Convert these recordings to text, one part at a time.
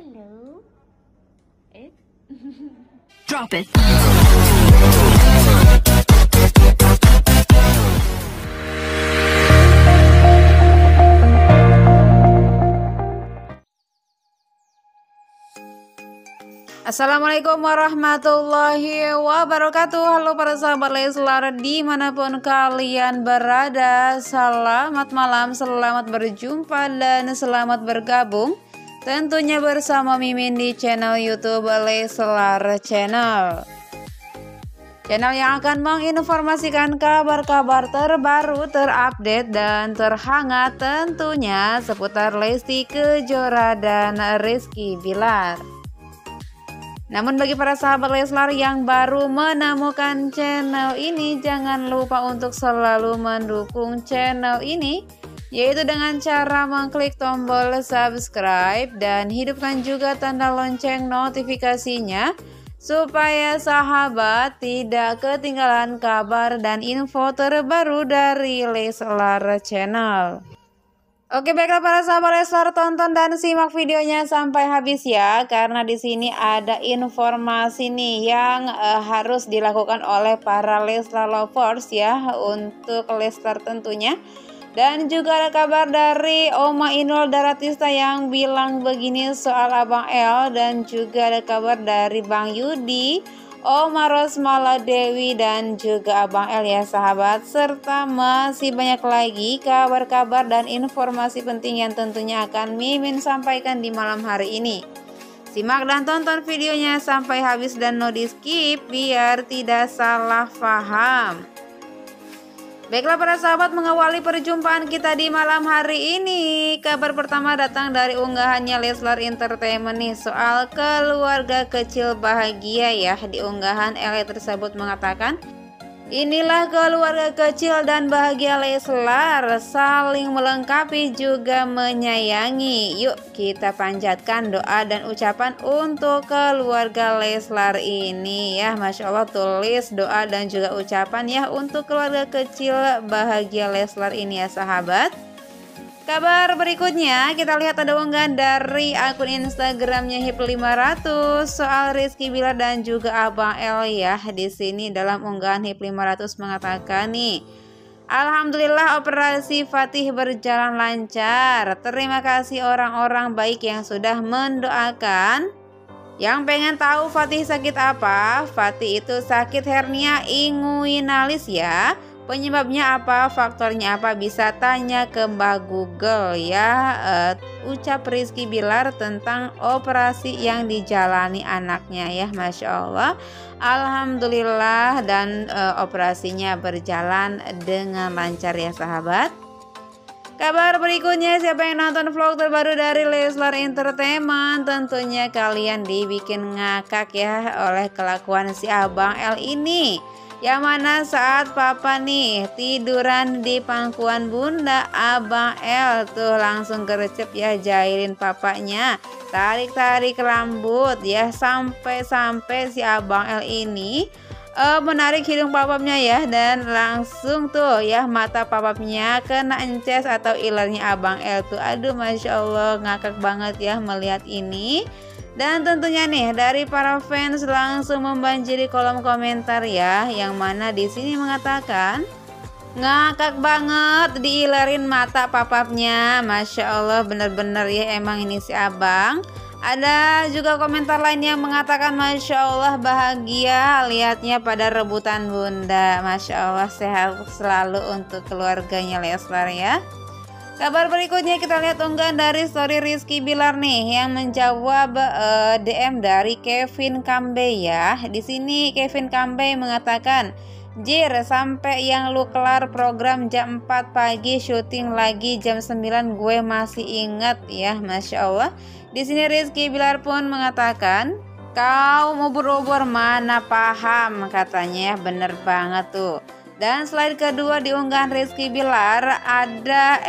Hello. Drop it. Assalamualaikum warahmatullahi wabarakatuh. Halo para sahabat Leslar dimanapun kalian berada. Selamat malam, selamat berjumpa dan selamat bergabung tentunya bersama Mimin di channel YouTube Leslar Channel. Channel yang akan menginformasikan kabar-kabar terbaru, terupdate dan terhangat tentunya seputar Lesti Kejora dan Rizky Bilar. Namun bagi para sahabat Leslar yang baru menemukan channel ini, jangan lupa untuk selalu mendukung channel ini, yaitu dengan cara mengklik tombol subscribe dan hidupkan juga tanda lonceng notifikasinya, supaya sahabat tidak ketinggalan kabar dan info terbaru dari Leslar Channel. Oke, baiklah para sahabat Leslar, tonton dan simak videonya sampai habis ya, karena di sini ada informasi nih yang harus dilakukan oleh para Leslar lovers ya, untuk Leslar tentunya. Dan juga ada kabar dari Oma Inul Daratista yang bilang begini soal Abang El, dan juga ada kabar dari Bang Yudi, Oma Rosmala Dewi dan juga Abang El ya sahabat, serta masih banyak lagi kabar-kabar dan informasi penting yang tentunya akan Mimin sampaikan di malam hari ini. Simak dan tonton videonya sampai habis dan no di skip biar tidak salah paham. Baiklah para sahabat, mengawali perjumpaan kita di malam hari ini, kabar pertama datang dari unggahannya Leslar Entertainment nih soal keluarga kecil bahagia ya. Di unggahan LE tersebut mengatakan, inilah keluarga kecil dan bahagia Leslar, saling melengkapi juga menyayangi. Yuk kita panjatkan doa dan ucapan untuk keluarga Leslar ini ya. Masya Allah, tulis doa dan juga ucapan ya untuk keluarga kecil bahagia Leslar ini ya sahabat. Kabar berikutnya kita lihat ada unggahan dari akun Instagramnya HIP500 soal Rizky Bilar dan juga Abang El ya. Di sini dalam unggahan HIP500 mengatakan nih, alhamdulillah operasi Fatih berjalan lancar. Terima kasih orang-orang baik yang sudah mendoakan. Yang pengen tahu Fatih sakit apa? Fatih itu sakit hernia inguinalis ya. Penyebabnya apa, faktornya apa, bisa tanya ke Mbah Google ya. Ucap Rizky Bilar tentang operasi yang dijalani anaknya ya. Masya Allah, alhamdulillah, dan operasinya berjalan dengan lancar ya sahabat. Kabar berikutnya, siapa yang nonton vlog terbaru dari Leslar Entertainment, tentunya kalian dibikin ngakak ya oleh kelakuan si Abang El ini. Yang mana saat papa nih tiduran di pangkuan bunda, Abang El tuh langsung gercep ya jahilin papanya, tarik-tarik rambut ya, sampai-sampai si Abang El ini menarik hidung papapnya ya, dan langsung tuh ya mata papapnya kena ences atau ilernya Abang El tuh. Aduh, Masya Allah, ngakak banget ya melihat ini. Dan tentunya nih dari para fans langsung membanjiri kolom komentar ya, yang mana di sini mengatakan ngakak banget diilerin mata papapnya. Masya Allah, bener-bener ya emang ini si Abang. Ada juga komentar lain yang mengatakan Masya Allah bahagia lihatnya pada rebutan bunda. Masya Allah, sehat selalu untuk keluarganya Leslar ya. Kabar berikutnya kita lihat unggahan dari story Rizky Bilar nih yang menjawab DM dari Kevin Kambe ya. Di sini Kevin Kambe mengatakan, "Jir, sampai yang lu kelar program jam 4 pagi, syuting lagi jam 9, gue masih inget ya." Masya Allah. Di sini Rizky Bilar pun mengatakan, "Kau ubur-ubur mana paham," katanya. Bener banget tuh. Dan slide kedua di unggahan Rizky Bilar ada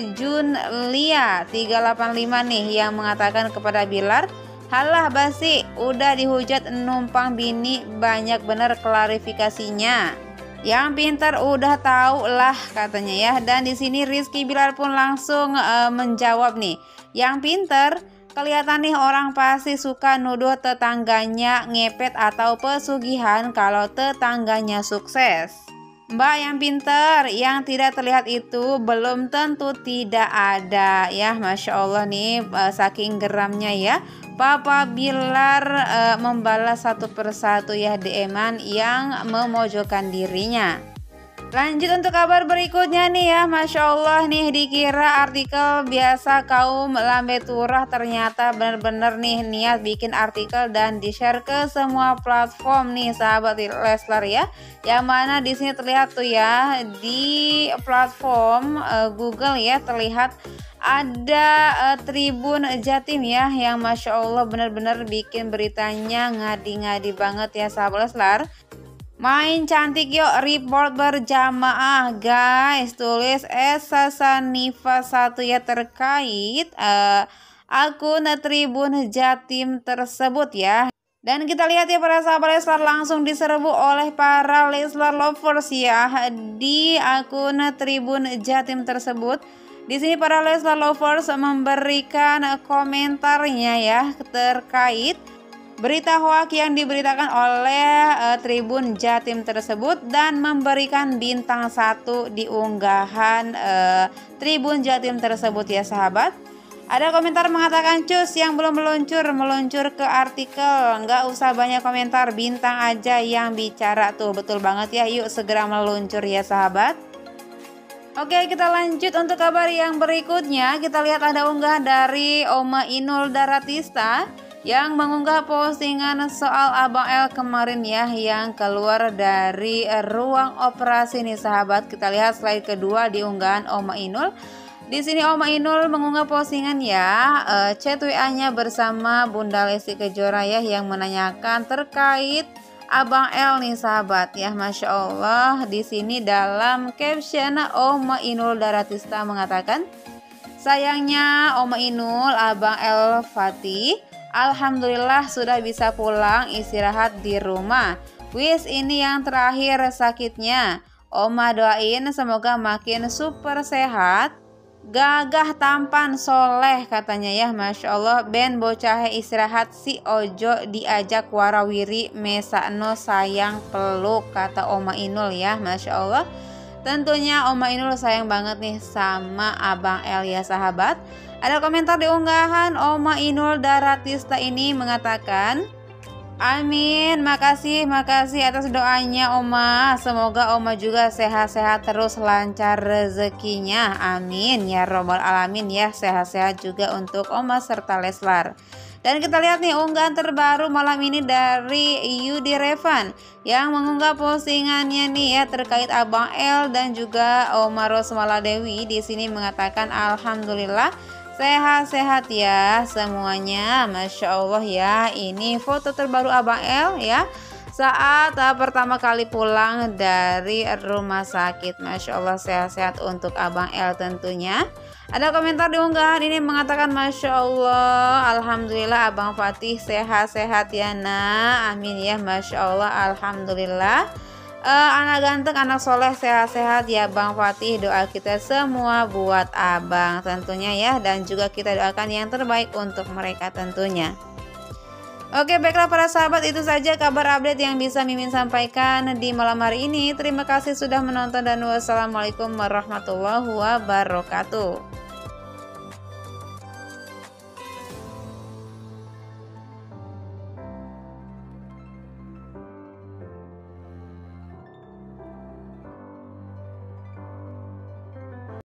@junlia385 nih yang mengatakan kepada Bilar, "Halah basi, udah dihujat numpang bini, banyak bener klarifikasinya. Yang pintar udah tahu lah," katanya ya. Dan di sini Rizky Bilar pun langsung menjawab nih, "Yang pintar Kelihatan nih orang pasti suka nuduh tetangganya ngepet atau pesugihan kalau tetangganya sukses. Mbak yang pinter, yang tidak terlihat itu belum tentu tidak ada ya. Masya Allah nih, saking geramnya ya Papa Bilar membalas satu persatu ya DM-an yang memojokkan dirinya. Lanjut untuk kabar berikutnya nih ya, Masya Allah nih, dikira artikel biasa kaum lambe turah, ternyata bener-bener nih niat bikin artikel dan di-share ke semua platform nih sahabat Leslar ya. Yang mana di sini terlihat tuh ya di platform Google ya, terlihat ada Tribun Jatim ya, yang Masya Allah bener-bener bikin beritanya ngadi-ngadi banget ya sahabat Leslar. Main cantik yuk, report berjamaah guys, tulis Esa Sanifa 1 ya terkait akun Tribun Jatim tersebut ya. Dan kita lihat ya para sahabat Leslar, langsung diserbu oleh para Leslar lovers ya di akun Tribun Jatim tersebut. Di sini para Leslar lovers memberikan komentarnya ya terkait berita hoak yang diberitakan oleh Tribun Jatim tersebut dan memberikan bintang 1 di unggahan Tribun Jatim tersebut ya sahabat. Ada komentar mengatakan cus yang belum meluncur ke artikel, nggak usah banyak komentar, bintang aja yang bicara tuh. Betul banget ya, yuk segera meluncur ya sahabat. Oke, kita lanjut untuk kabar yang berikutnya. Kita lihat ada unggahan dari Oma Inul Daratista yang mengunggah postingan soal Abang L kemarin ya, yang keluar dari ruang operasi nih sahabat. Kita lihat slide kedua di unggahan Oma Inul. Di sini Oma Inul mengunggah postingan ya chat WA-nya bersama Bunda Lesti Kejora ya, yang menanyakan terkait Abang L nih sahabat ya. Masya Allah, di sini dalam caption Oma Inul Daratista mengatakan, sayangnya Oma Inul, Abang L Fatih alhamdulillah sudah bisa pulang istirahat di rumah. Wis ini yang terakhir sakitnya. Oma doain semoga makin super sehat, gagah tampan soleh katanya ya. Masya Allah, ben bocah istirahat si ojo diajak warawiri mesakno sayang peluk kata Oma Inul ya. Masya Allah, tentunya Oma Inul sayang banget nih sama Abang L ya sahabat. Ada komentar di unggahan Oma Inul Daratista ini mengatakan, amin, makasih atas doanya Oma. Semoga Oma juga sehat-sehat terus, lancar rezekinya. Amin ya robbal alamin ya. Sehat-sehat juga untuk Oma serta Leslar. Dan kita lihat nih unggahan terbaru malam ini dari Yudi Revan yang mengunggah postingannya nih ya terkait Abang L dan juga Oma Rosmala Dewi. Di sini mengatakan alhamdulillah sehat-sehat ya semuanya. Masya Allah ya, ini foto terbaru Abang L ya saat pertama kali pulang dari rumah sakit. Masya Allah, sehat-sehat untuk Abang L tentunya. Ada komentar di unggahan ini mengatakan Masya Allah, alhamdulillah Abang Fatih sehat-sehat ya nak. Amin ya, Masya Allah, alhamdulillah. Anak ganteng, anak soleh, sehat-sehat ya Bang Fatih. Doa kita semua buat abang tentunya ya, dan juga kita doakan yang terbaik untuk mereka tentunya. Oke, baiklah para sahabat, itu saja kabar update yang bisa Mimin sampaikan di malam hari ini. Terima kasih sudah menonton dan wassalamualaikum warahmatullahi wabarakatuh.